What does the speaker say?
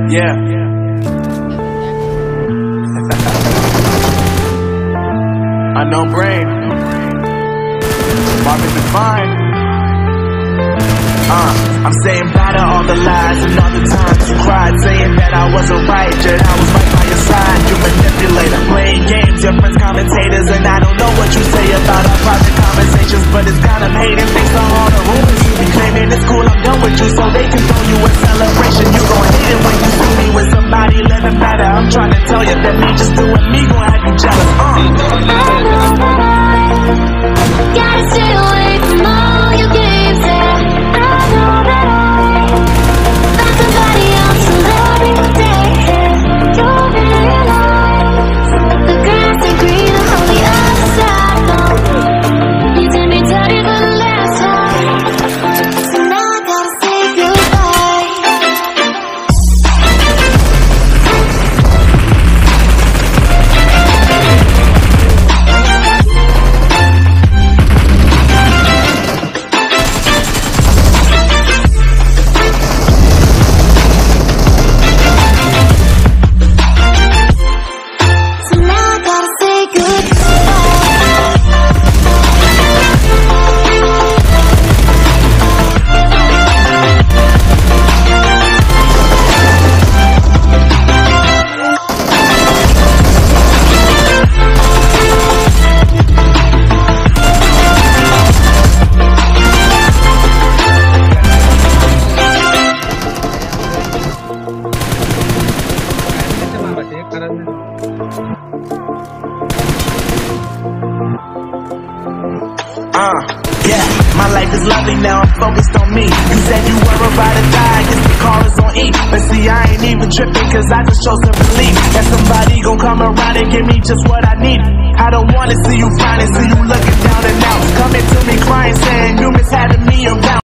Yeah. Unknown brain. Marvin Define. I'm saying bye to all the lies and all the times you cried, saying that I wasn't right, yet I was right by your side. You manipulator, playing games, your friends commentators, and I don't know what you say about our private conversations, but it's kind of hating based on all the rumors you be claiming. It's cool, I'm done with you, so they can throw you a celebration. You gon' hate it when you see me with somebody living better. I'm trying to tell you that me just doing me gon' have you jealous. Gotta stay away from all your games, and I know that I found somebody else to love you today. You'll realize the grass ain't greener on the other side. No, you did me dirty for the last time, so now I gotta say goodbye. Yeah, my life is lovely now, I'm focused on me. You said you were about to die, I guess the car is on E. But see, I ain't even tripping, cause I just chose to believe that somebody gon' come around and give me just what I need. I don't wanna see you finally, see you looking down and out, coming to me crying, saying you miss having me around.